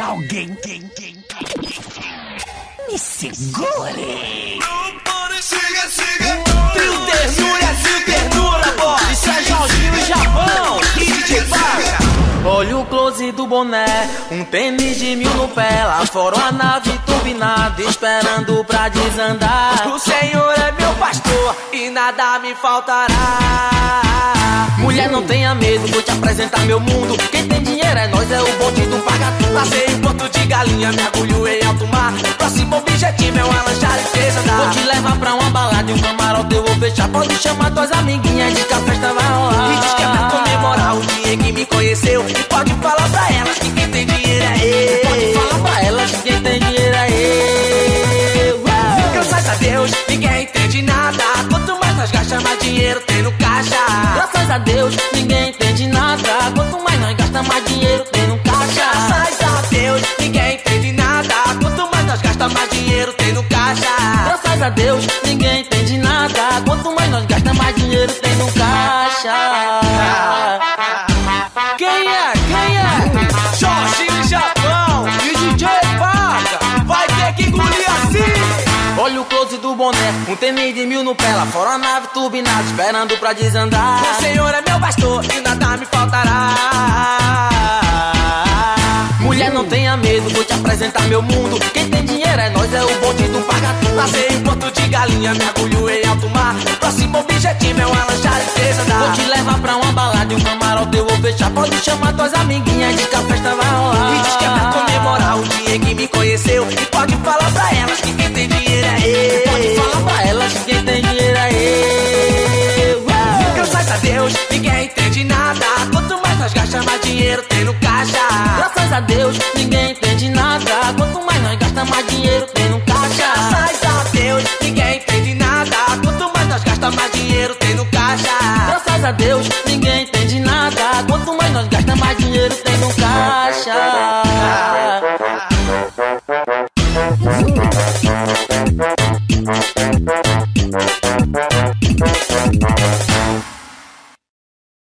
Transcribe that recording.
Alguém me segure. Trio Ternura, Trio Ternura, boy. Isso é Jorginho e Japão e DJ Vaca. Olha o close do boné, um tênis de 1000 no pé. Lá fora uma nave turbinada, esperando pra desandar. O Senhor é meu pastor e nada me faltará. Mulher, não tenha medo, vou te apresentar meu mundo. Quem tem dinheiro é nós, é o bonde do paga-tudo. Passei em Porto de Galinha, mergulho em alto mar. Próximo objetivo é uma lancha e desandar. Vou te levar pra uma balada e um camarote eu vou fechar. Pode chamar tuas amiguinhas, diz que a festa vai rolar. E diz que é pra comemorar o dia que me conheceu. E pode falar pra elas que quem tem dinheiro é eu. Pode falar pra elas que quem tem dinheiro é eu. Graças a Deus, ninguém entende nada. Quanto mais nós gastamos, mais dinheiro tem no caixa. Graças a Deus, ninguém entende nada. Quanto mais nós gastamos, mais dinheiro tem no caixa. Graças a Deus, ninguém entende nada. Quanto mais nós gastamos, mais dinheiro tem no caixa. Graças a Deus, ninguém entende nada. Quanto mais nós gastamos, mais dinheiro tem no caixa. Quem é? Jorginho e Japão e DJ Vaca. Vai ter que engolir assim. Olha o close do boné, um tênis de 1000 no pé. Lá fora a nave turbinada, esperando pra desandar. O Senhor é meu pastor e nada me faltará. Mulher, não tenha medo, vou te apresentar meu mundo. Quem tem dinheiro é nós, é o bonde do paga-tudo. Passei em Porto de Galinha, mergulho em alto mar. Próximo objetivo é uma lancha e desandar. Vou te levar pra uma balada e um camarote eu vou fechar. Pode chamar tuas amiguinhas,